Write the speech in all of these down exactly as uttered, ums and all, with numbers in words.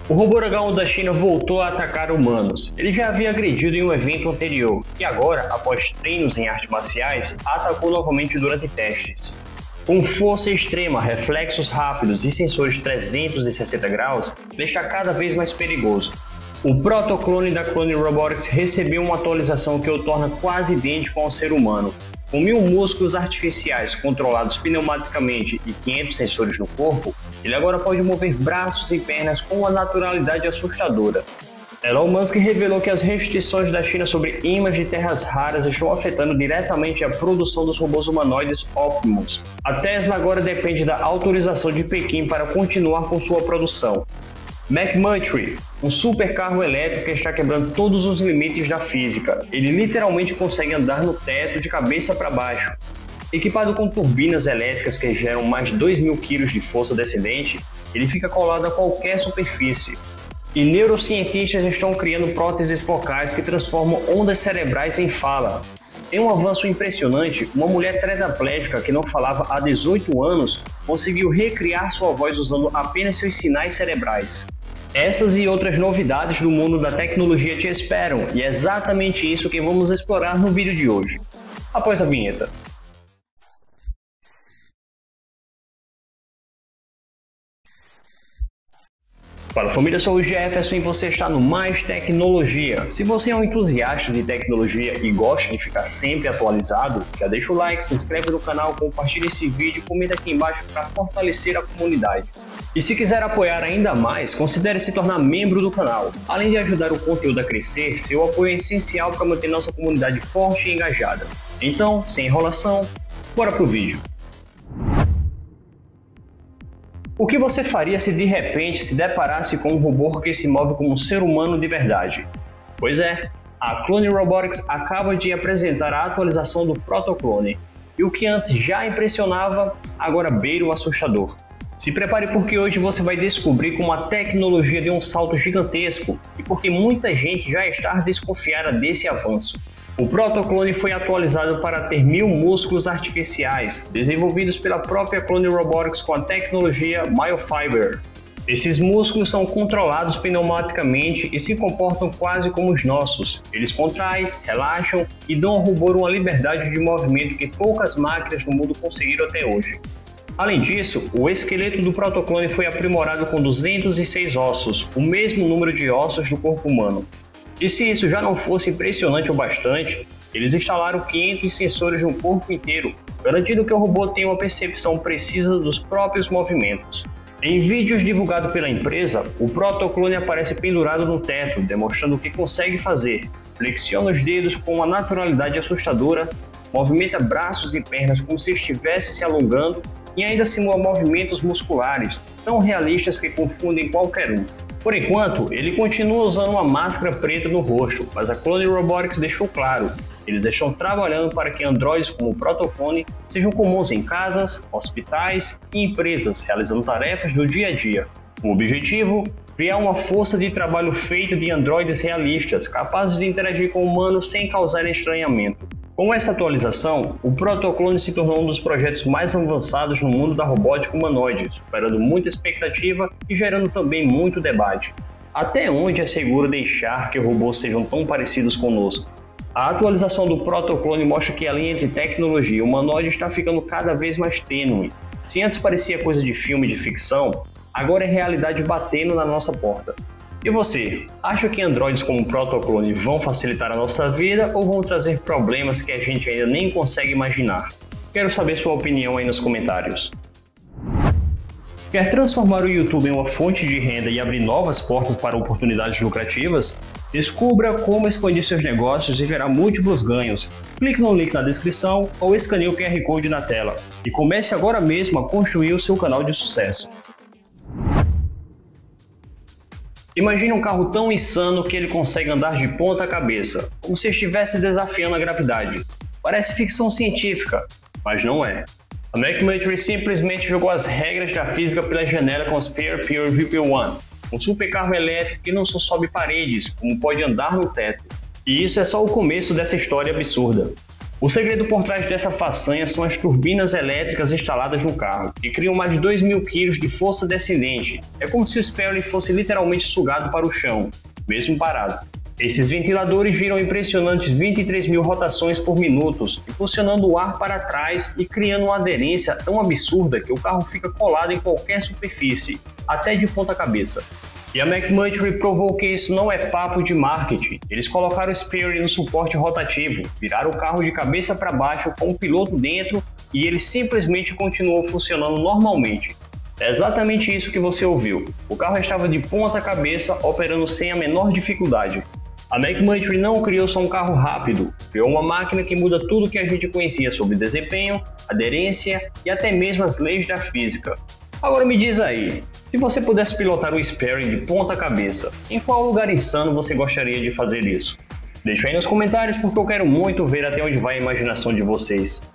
O robô dragão da China voltou a atacar humanos. Ele já havia agredido em um evento anterior e agora, após treinos em artes marciais, atacou novamente durante testes. Com força extrema, reflexos rápidos e sensores trezentos e sessenta graus, ele está cada vez mais perigoso. O protoclone da Clone Robotics recebeu uma atualização que o torna quase idêntico ao ser humano. Com mil músculos artificiais controlados pneumaticamente e quinhentos sensores no corpo, ele agora pode mover braços e pernas com uma naturalidade assustadora. Elon Musk revelou que as restrições da China sobre imãs de terras raras estão afetando diretamente a produção dos robôs humanoides Optimus. A Tesla agora depende da autorização de Pequim para continuar com sua produção. McMurtry, um supercarro elétrico que está quebrando todos os limites da física. Ele literalmente consegue andar no teto de cabeça para baixo. Equipado com turbinas elétricas que geram mais de dois mil quilos de força descendente, ele fica colado a qualquer superfície. E neurocientistas estão criando próteses focais que transformam ondas cerebrais em fala. Em um avanço impressionante, uma mulher tetraplégica que não falava há dezoito anos conseguiu recriar sua voz usando apenas seus sinais cerebrais. Essas e outras novidades do mundo da tecnologia te esperam, e é exatamente isso que vamos explorar no vídeo de hoje. Após a vinheta. Fala família, eu sou o Jefferson e você está no Mais Tecnologia. Se você é um entusiasta de tecnologia e gosta de ficar sempre atualizado, já deixa o like, se inscreve no canal, compartilha esse vídeo e comenta aqui embaixo para fortalecer a comunidade. E se quiser apoiar ainda mais, considere se tornar membro do canal. Além de ajudar o conteúdo a crescer, seu apoio é essencial para manter nossa comunidade forte e engajada. Então, sem enrolação, bora pro vídeo. O que você faria se de repente se deparasse com um robô que se move como um ser humano de verdade? Pois é, a Clone Robotics acaba de apresentar a atualização do protoclone, e o que antes já impressionava, agora beira o assustador. Se prepare porque hoje você vai descobrir como a tecnologia deu um salto gigantesco e porque muita gente já está desconfiada desse avanço. O protoclone foi atualizado para ter mil músculos artificiais, desenvolvidos pela própria Clone Robotics com a tecnologia Myofiber. Esses músculos são controlados pneumaticamente e se comportam quase como os nossos. Eles contraem, relaxam e dão ao robô uma liberdade de movimento que poucas máquinas no mundo conseguiram até hoje. Além disso, o esqueleto do protoclone foi aprimorado com duzentos e seis ossos, o mesmo número de ossos do corpo humano. E se isso já não fosse impressionante o bastante, eles instalaram quinhentos sensores no corpo inteiro, garantindo que o robô tenha uma percepção precisa dos próprios movimentos. Em vídeos divulgados pela empresa, o protoclone aparece pendurado no teto, demonstrando o que consegue fazer. Flexiona os dedos com uma naturalidade assustadora, movimenta braços e pernas como se estivesse se alongando e ainda simula movimentos musculares, tão realistas que confundem qualquer um. Por enquanto, ele continua usando uma máscara preta no rosto, mas a Clone Robotics deixou claro, eles estão trabalhando para que androides como o protoclone sejam comuns em casas, hospitais e empresas, realizando tarefas do dia a dia. O objetivo? Criar uma força de trabalho feita de androides realistas, capazes de interagir com humanos sem causar estranhamento. Com essa atualização, o protoclone se tornou um dos projetos mais avançados no mundo da robótica humanoide, superando muita expectativa e gerando também muito debate. Até onde é seguro deixar que robôs sejam tão parecidos conosco? A atualização do protoclone mostra que a linha entre tecnologia e humanoide está ficando cada vez mais tênue. Se antes parecia coisa de filme de ficção, agora é realidade batendo na nossa porta. E você, acha que androides como o protoclone vão facilitar a nossa vida ou vão trazer problemas que a gente ainda nem consegue imaginar? Quero saber sua opinião aí nos comentários. Quer transformar o YouTube em uma fonte de renda e abrir novas portas para oportunidades lucrativas? Descubra como expandir seus negócios e gerar múltiplos ganhos. Clique no link na descrição ou escaneie o Q R Code na tela e comece agora mesmo a construir o seu canal de sucesso. Imagine um carro tão insano que ele consegue andar de ponta cabeça, como se estivesse desafiando a gravidade. Parece ficção científica, mas não é. A McMurtry simplesmente jogou as regras da física pela janela com o Spear Pure V P um, um supercarro elétrico que não só sobe paredes, como pode andar no teto. E isso é só o começo dessa história absurda. O segredo por trás dessa façanha são as turbinas elétricas instaladas no carro, que criam mais de dois mil quilos de força descendente. É como se o Sperry fosse literalmente sugado para o chão, mesmo parado. Esses ventiladores giram impressionantes vinte e três mil rotações por minuto, impulsionando o ar para trás e criando uma aderência tão absurda que o carro fica colado em qualquer superfície, até de ponta cabeça. E a McMurtry provou que isso não é papo de marketing. Eles colocaram o Sperry no suporte rotativo, viraram o carro de cabeça para baixo com o piloto dentro e ele simplesmente continuou funcionando normalmente. É exatamente isso que você ouviu. O carro estava de ponta cabeça, operando sem a menor dificuldade. A McMurtry não criou só um carro rápido, criou uma máquina que muda tudo que a gente conhecia sobre desempenho, aderência e até mesmo as leis da física. Agora me diz aí, se você pudesse pilotar o Sperry de ponta cabeça, em qual lugar insano você gostaria de fazer isso? Deixa aí nos comentários porque eu quero muito ver até onde vai a imaginação de vocês.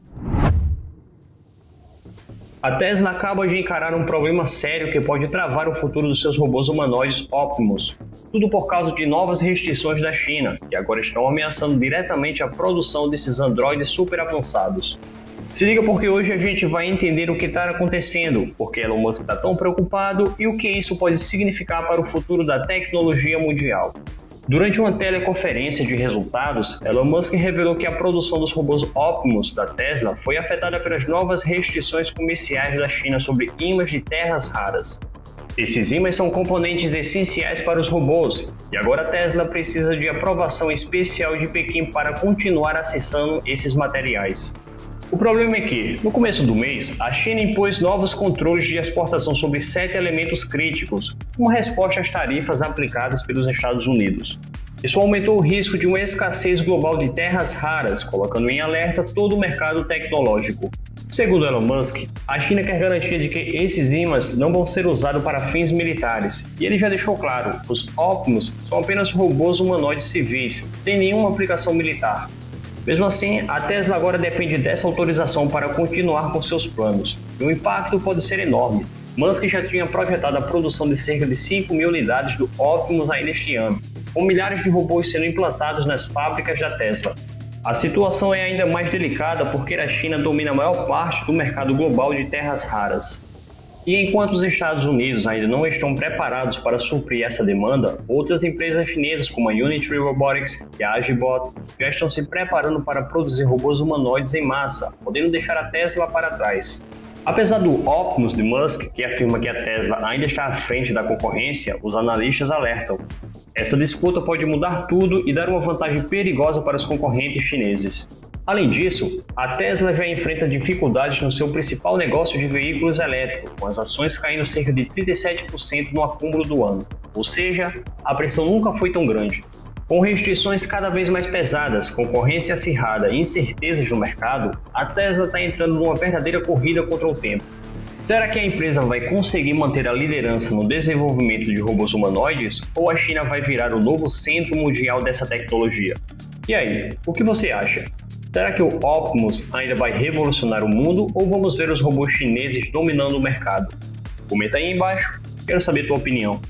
A Tesla acaba de encarar um problema sério que pode travar o futuro dos seus robôs humanoides Optimus. Tudo por causa de novas restrições da China, que agora estão ameaçando diretamente a produção desses androides super avançados. Se liga porque hoje a gente vai entender o que está acontecendo, porque Elon Musk está tão preocupado e o que isso pode significar para o futuro da tecnologia mundial. Durante uma teleconferência de resultados, Elon Musk revelou que a produção dos robôs Optimus da Tesla foi afetada pelas novas restrições comerciais da China sobre ímãs de terras raras. Esses ímãs são componentes essenciais para os robôs, e agora a Tesla precisa de aprovação especial de Pequim para continuar acessando esses materiais. O problema é que, no começo do mês, a China impôs novos controles de exportação sobre sete elementos críticos, como resposta às tarifas aplicadas pelos Estados Unidos. Isso aumentou o risco de uma escassez global de terras raras, colocando em alerta todo o mercado tecnológico. Segundo Elon Musk, a China quer garantia de que esses ímãs não vão ser usados para fins militares, e ele já deixou claro, os Optimus são apenas robôs humanoides civis, sem nenhuma aplicação militar. Mesmo assim, a Tesla agora depende dessa autorização para continuar com seus planos, e o impacto pode ser enorme. Musk já tinha projetado a produção de cerca de cinco mil unidades do Optimus ainda este ano, com milhares de robôs sendo implantados nas fábricas da Tesla. A situação é ainda mais delicada porque a China domina a maior parte do mercado global de terras raras. E enquanto os Estados Unidos ainda não estão preparados para suprir essa demanda, outras empresas chinesas como a Unitree Robotics e a Agibot já estão se preparando para produzir robôs humanoides em massa, podendo deixar a Tesla para trás. Apesar do Optimus de Musk, que afirma que a Tesla ainda está à frente da concorrência, os analistas alertam. Essa disputa pode mudar tudo e dar uma vantagem perigosa para os concorrentes chineses. Além disso, a Tesla já enfrenta dificuldades no seu principal negócio de veículos elétricos, com as ações caindo cerca de trinta e sete por cento no acúmulo do ano. Ou seja, a pressão nunca foi tão grande. Com restrições cada vez mais pesadas, concorrência acirrada e incertezas no mercado, a Tesla está entrando numa verdadeira corrida contra o tempo. Será que a empresa vai conseguir manter a liderança no desenvolvimento de robôs humanoides ou a China vai virar o novo centro mundial dessa tecnologia? E aí, o que você acha? Será que o Optimus ainda vai revolucionar o mundo ou vamos ver os robôs chineses dominando o mercado? Comenta aí embaixo, quero saber a tua opinião.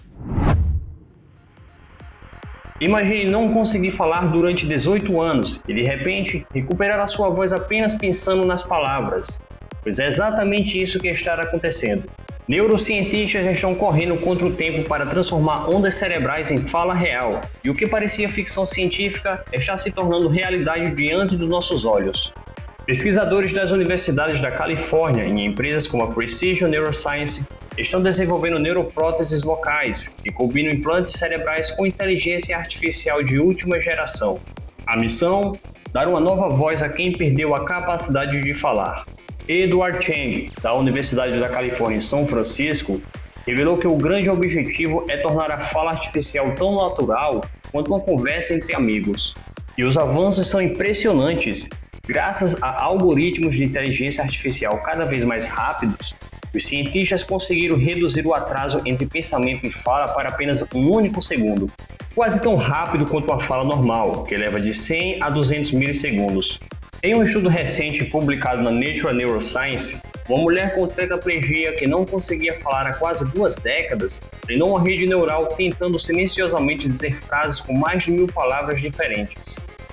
Imagine não conseguir falar durante dezoito anos e de repente recuperar a sua voz apenas pensando nas palavras. Pois é exatamente isso que está acontecendo. Neurocientistas já estão correndo contra o tempo para transformar ondas cerebrais em fala real, e o que parecia ficção científica está se tornando realidade diante dos nossos olhos. Pesquisadores das universidades da Califórnia e empresas como a Precision Neuroscience estão desenvolvendo neuropróteses vocais que combinam implantes cerebrais com inteligência artificial de última geração. A missão? Dar uma nova voz a quem perdeu a capacidade de falar. Edward Chang, da Universidade da Califórnia em São Francisco, revelou que o grande objetivo é tornar a fala artificial tão natural quanto uma conversa entre amigos. E os avanços são impressionantes. Graças a algoritmos de inteligência artificial cada vez mais rápidos, os cientistas conseguiram reduzir o atraso entre pensamento e fala para apenas um único segundo, quase tão rápido quanto a fala normal, que leva de cem a duzentos milissegundos. Em um estudo recente publicado na Nature Neuroscience, uma mulher com tetraplegia que não conseguia falar há quase duas décadas treinou uma rede neural tentando silenciosamente dizer frases com mais de mil palavras diferentes.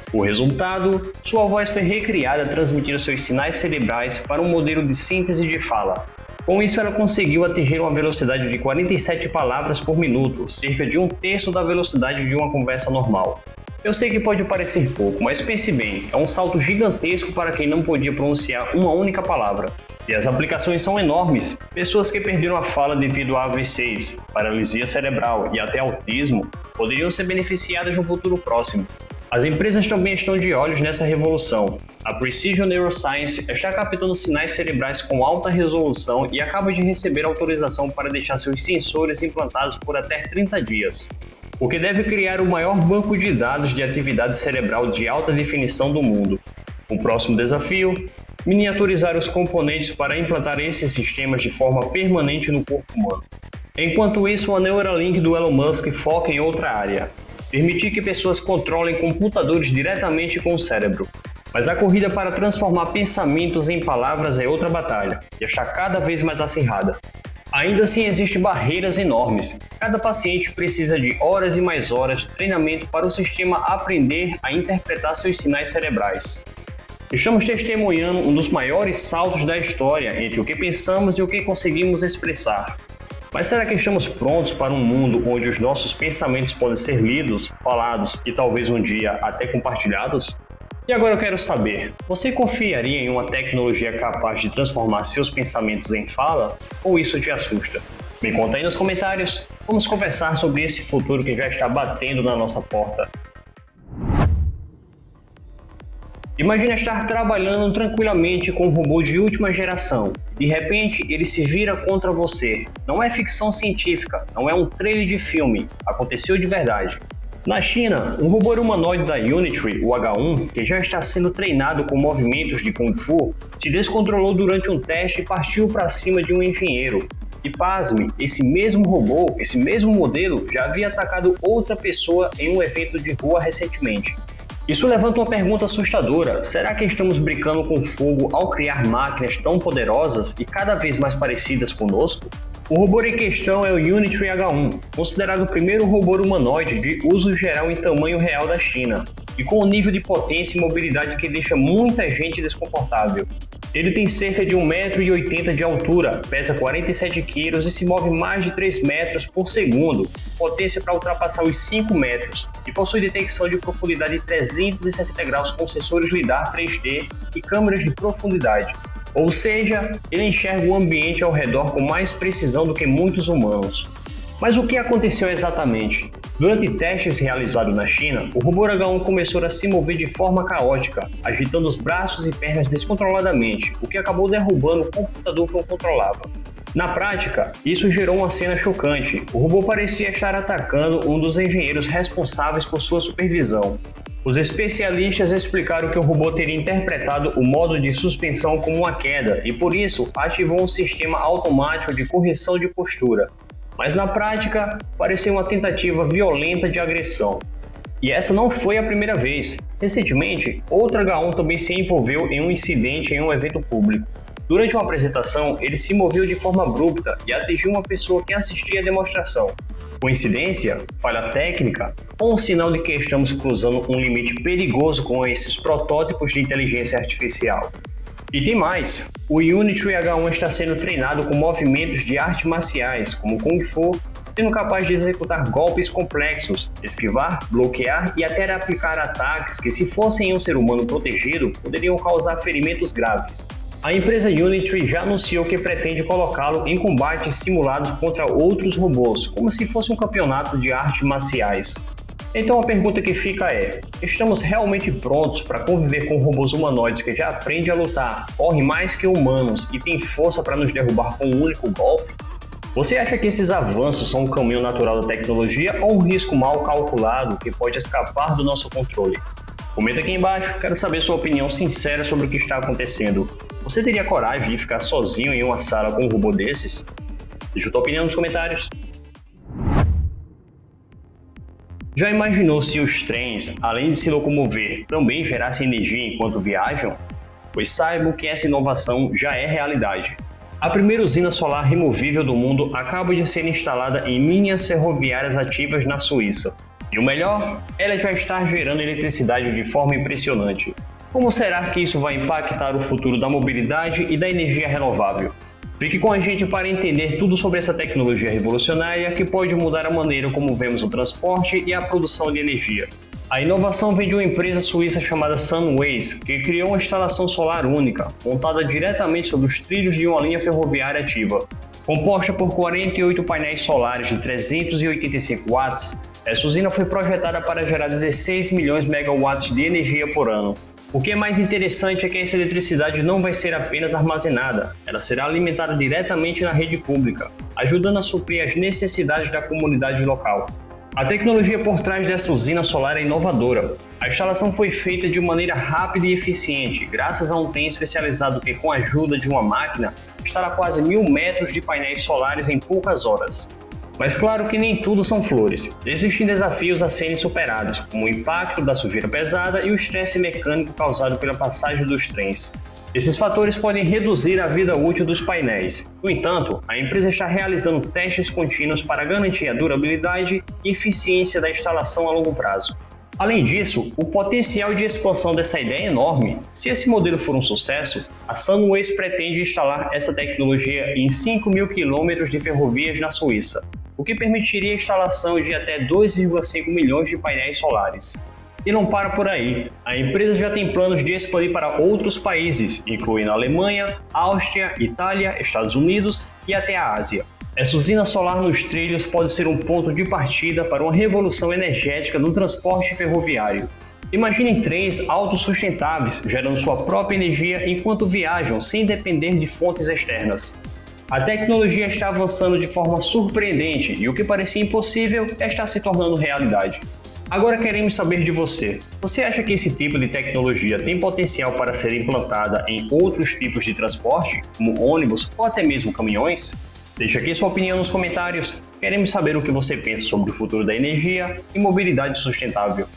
O resultado? Sua voz foi recriada transmitindo seus sinais cerebrais para um modelo de síntese de fala. Com isso, ela conseguiu atingir uma velocidade de quarenta e sete palavras por minuto, cerca de um terço da velocidade de uma conversa normal. Eu sei que pode parecer pouco, mas pense bem, é um salto gigantesco para quem não podia pronunciar uma única palavra. E as aplicações são enormes. Pessoas que perderam a fala devido a A V Cs, paralisia cerebral e até autismo poderiam ser beneficiadas no futuro próximo. As empresas também estão de olhos nessa revolução. A Precision Neuroscience está captando sinais cerebrais com alta resolução e acaba de receber autorização para deixar seus sensores implantados por até trinta dias, o que deve criar o maior banco de dados de atividade cerebral de alta definição do mundo. O próximo desafio? Miniaturizar os componentes para implantar esses sistemas de forma permanente no corpo humano. Enquanto isso, a Neuralink do Elon Musk foca em outra área: permitir que pessoas controlem computadores diretamente com o cérebro. Mas a corrida para transformar pensamentos em palavras é outra batalha, e está cada vez mais acirrada. Ainda assim, existem barreiras enormes. Cada paciente precisa de horas e mais horas de treinamento para o sistema aprender a interpretar seus sinais cerebrais. Estamos testemunhando um dos maiores saltos da história entre o que pensamos e o que conseguimos expressar. Mas será que estamos prontos para um mundo onde os nossos pensamentos podem ser lidos, falados e talvez um dia até compartilhados? E agora eu quero saber, você confiaria em uma tecnologia capaz de transformar seus pensamentos em fala? Ou isso te assusta? Me conta aí nos comentários, vamos conversar sobre esse futuro que já está batendo na nossa porta. Imagina estar trabalhando tranquilamente com um robô de última geração. De repente, ele se vira contra você. Não é ficção científica, não é um trailer de filme. Aconteceu de verdade. Na China, um robô humanoide da Unitree, o H um, que já está sendo treinado com movimentos de Kung Fu, se descontrolou durante um teste e partiu para cima de um engenheiro. E pasme, esse mesmo robô, esse mesmo modelo, já havia atacado outra pessoa em um evento de rua recentemente. Isso levanta uma pergunta assustadora: será que estamos brincando com fogo ao criar máquinas tão poderosas e cada vez mais parecidas conosco? O robô em questão é o Unitree H um, considerado o primeiro robô humanoide de uso geral em tamanho real da China, e com um nível de potência e mobilidade que deixa muita gente desconfortável. Ele tem cerca de um metro e oitenta de altura, pesa quarenta e sete quilos e se move mais de três metros por segundo, potência para ultrapassar os cinco metros, e possui detecção de profundidade de trezentos e sessenta graus com sensores lidar três D e câmeras de profundidade. Ou seja, ele enxerga o ambiente ao redor com mais precisão do que muitos humanos. Mas o que aconteceu exatamente? Durante testes realizados na China, o robô H um começou a se mover de forma caótica, agitando os braços e pernas descontroladamente, o que acabou derrubando o computador que o controlava. Na prática, isso gerou uma cena chocante. O robô parecia estar atacando um dos engenheiros responsáveis por sua supervisão. Os especialistas explicaram que o robô teria interpretado o modo de suspensão como uma queda e, por isso, ativou um sistema automático de correção de postura. Mas na prática, parecia uma tentativa violenta de agressão. E essa não foi a primeira vez. Recentemente, outro H um também se envolveu em um incidente em um evento público. Durante uma apresentação, ele se moveu de forma abrupta e atingiu uma pessoa que assistia à demonstração. Coincidência? Falha técnica? Ou um sinal de que estamos cruzando um limite perigoso com esses protótipos de inteligência artificial? E tem mais, o Unitree H um está sendo treinado com movimentos de artes marciais, como Kung Fu, sendo capaz de executar golpes complexos, esquivar, bloquear e até aplicar ataques que, se fossem um ser humano protegido, poderiam causar ferimentos graves. A empresa Unitree já anunciou que pretende colocá-lo em combates simulados contra outros robôs, como se fosse um campeonato de artes marciais. Então a pergunta que fica é: estamos realmente prontos para conviver com robôs humanoides que já aprendem a lutar, correm mais que humanos e têm força para nos derrubar com um único golpe? Você acha que esses avanços são um caminho natural da tecnologia ou um risco mal calculado que pode escapar do nosso controle? Comenta aqui embaixo, quero saber sua opinião sincera sobre o que está acontecendo. Você teria coragem de ficar sozinho em uma sala com um robô desses? Deixa a tua opinião nos comentários. Já imaginou se os trens, além de se locomover, também gerassem energia enquanto viajam? Pois saibam que essa inovação já é realidade. A primeira usina solar removível do mundo acaba de ser instalada em linhas ferroviárias ativas na Suíça. E o melhor, ela já está gerando eletricidade de forma impressionante. Como será que isso vai impactar o futuro da mobilidade e da energia renovável? Fique com a gente para entender tudo sobre essa tecnologia revolucionária que pode mudar a maneira como vemos o transporte e a produção de energia. A inovação vem de uma empresa suíça chamada Sunways, que criou uma instalação solar única, montada diretamente sobre os trilhos de uma linha ferroviária ativa. Composta por quarenta e oito painéis solares de trezentos e oitenta e cinco watts, essa usina foi projetada para gerar dezesseis milhões de megawatts de energia por ano. O que é mais interessante é que essa eletricidade não vai ser apenas armazenada, ela será alimentada diretamente na rede pública, ajudando a suprir as necessidades da comunidade local. A tecnologia por trás dessa usina solar é inovadora. A instalação foi feita de maneira rápida e eficiente, graças a um trem especializado que, com a ajuda de uma máquina, instala quase mil metros de painéis solares em poucas horas. Mas claro que nem tudo são flores. Existem desafios a serem superados, como o impacto da sujeira pesada e o estresse mecânico causado pela passagem dos trens. Esses fatores podem reduzir a vida útil dos painéis. No entanto, a empresa está realizando testes contínuos para garantir a durabilidade e eficiência da instalação a longo prazo. Além disso, o potencial de expansão dessa ideia é enorme. Se esse modelo for um sucesso, a Sunways pretende instalar essa tecnologia em cinco mil quilômetros de ferrovias na Suíça, o que permitiria a instalação de até dois vírgula cinco milhões de painéis solares. E não para por aí, a empresa já tem planos de expandir para outros países, incluindo a Alemanha, Áustria, Itália, Estados Unidos e até a Ásia. Essa usina solar nos trilhos pode ser um ponto de partida para uma revolução energética no transporte ferroviário. Imaginem trens autossustentáveis, gerando sua própria energia enquanto viajam sem depender de fontes externas. A tecnologia está avançando de forma surpreendente e o que parecia impossível está se tornando realidade. Agora queremos saber de você. Você acha que esse tipo de tecnologia tem potencial para ser implantada em outros tipos de transporte, como ônibus ou até mesmo caminhões? Deixe aqui sua opinião nos comentários. Queremos saber o que você pensa sobre o futuro da energia e mobilidade sustentável.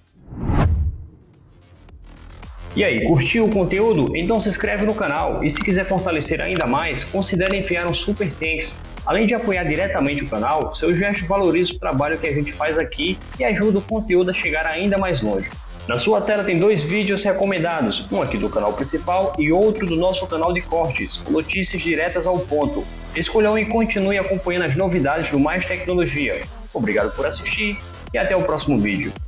E aí, curtiu o conteúdo? Então se inscreve no canal e se quiser fortalecer ainda mais, considere enviar um Super Thanks. Além de apoiar diretamente o canal, seu gesto valoriza o trabalho que a gente faz aqui e ajuda o conteúdo a chegar ainda mais longe. Na sua tela tem dois vídeos recomendados, um aqui do canal principal e outro do nosso canal de cortes, com notícias diretas ao ponto. Escolha um e continue acompanhando as novidades do Mais Tecnologia. Obrigado por assistir e até o próximo vídeo.